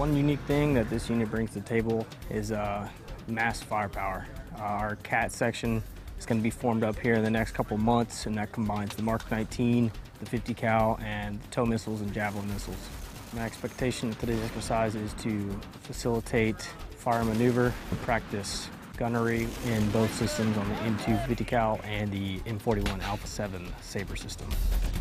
One unique thing that this unit brings to the table is mass firepower. Our CAT section is going to be formed up here in the next couple of months, and that combines the Mark 19, the 50 cal, and the TOW missiles and Javelin missiles. My expectation of today's exercise is to facilitate fire maneuver and practice gunnery in both systems on the M2 50 cal and the M41 Alpha 7 Sabre system.